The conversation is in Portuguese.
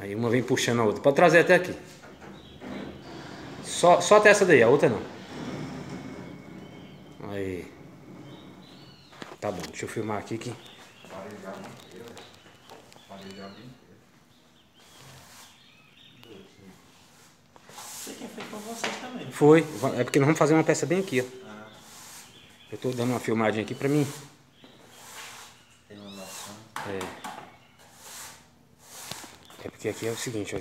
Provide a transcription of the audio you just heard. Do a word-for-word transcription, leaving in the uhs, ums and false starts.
Aí uma vem puxando a outra. Pode trazer até aqui. Só, só até essa daí, a outra não. Aí. Tá bom, deixa eu filmar aqui que... Sei quem foi com vocês também. Foi. É porque nós vamos fazer uma peça bem aqui, ó. Ah. Eu tô dando uma filmagem aqui pra mim. Tem uma noção. É. É porque aqui é o seguinte, ó.